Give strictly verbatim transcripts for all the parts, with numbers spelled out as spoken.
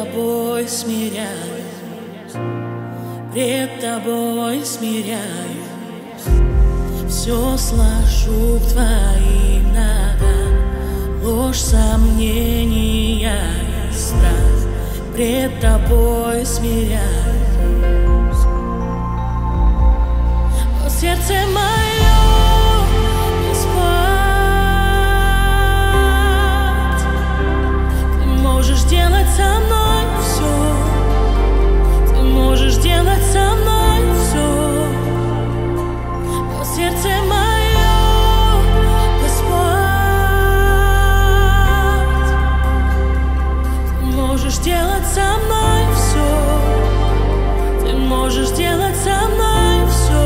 тобой смиряюсь, пред тобой смиряюсь, все сложу к твоим ногам, ложь, сомнения и страх, пред тобой смиряюсь. О, сердце мое, не спать, ты можешь делать со мной все, ты можешь делать со мной все. О, сердце мое, Господь, ты можешь делать со мной все, ты можешь делать со мной все.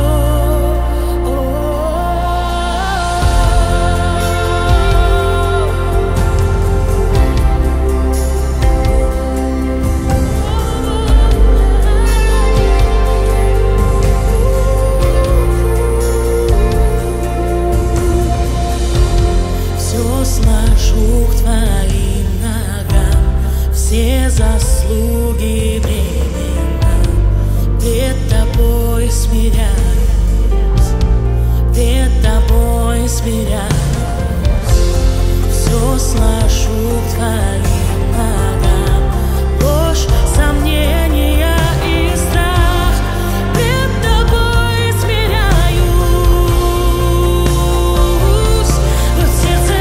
Сложу к твоим ногам все заслуги времена, пред тобой смиряюсь, пред тобой смиряюсь, все сложу к твоим ногам, ложь, сомнения и страх, пред тобой смиряюсь. Вот сердце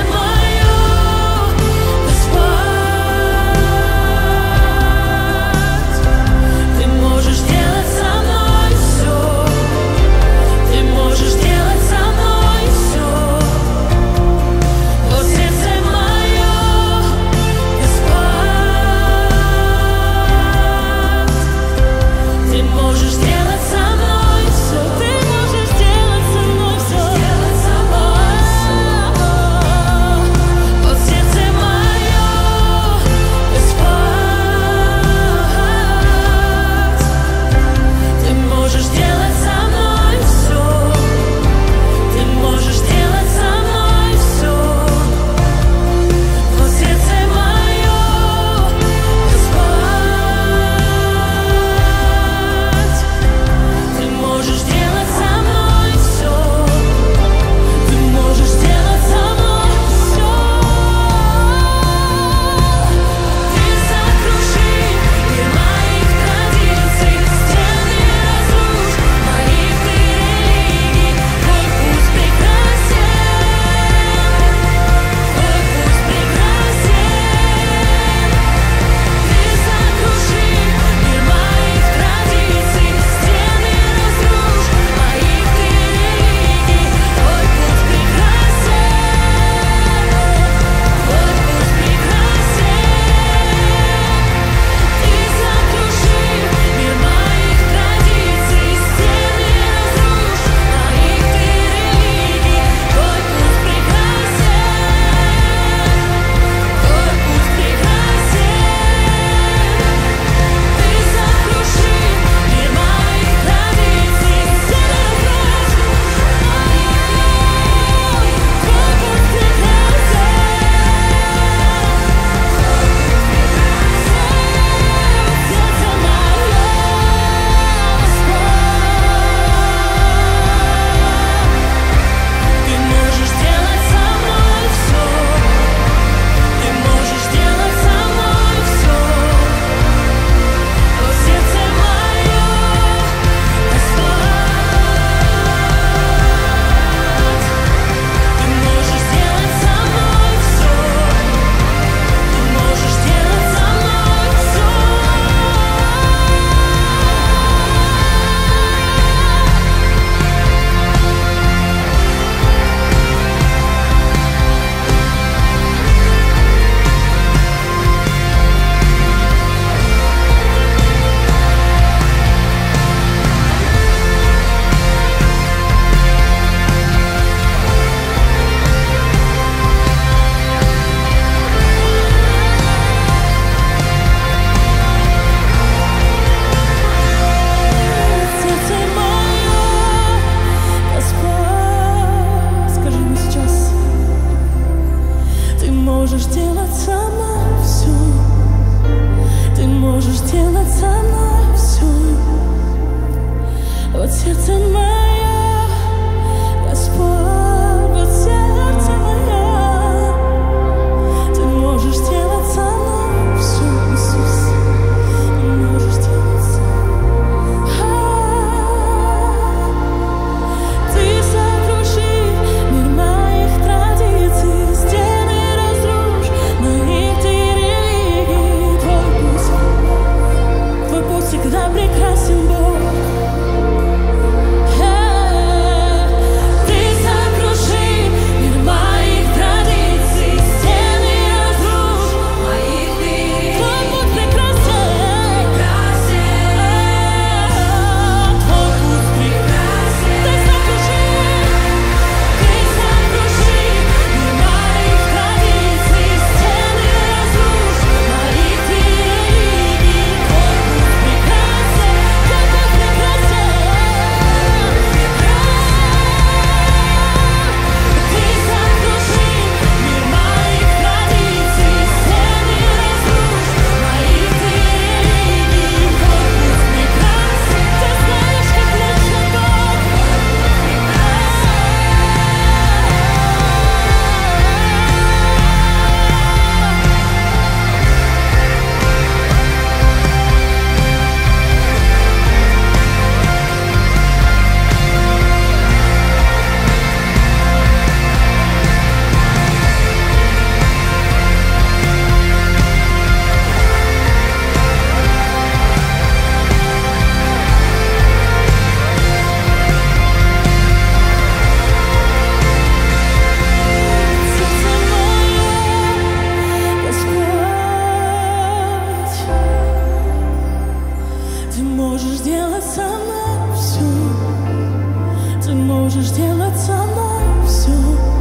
можешь делать со мной все. Ты можешь делать со мной все.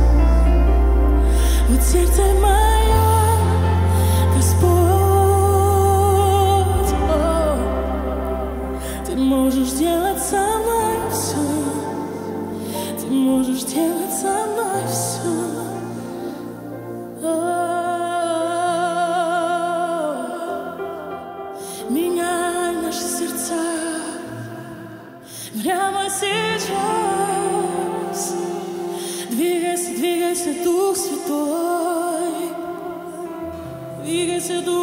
Вот сердце мое, Господь, о, ты можешь делать со мной все. Ты можешь делать со мной все. Меняй наши сердца прямо сейчас. Двигайся, двигайся, Дух Святой. Двигайся, Дух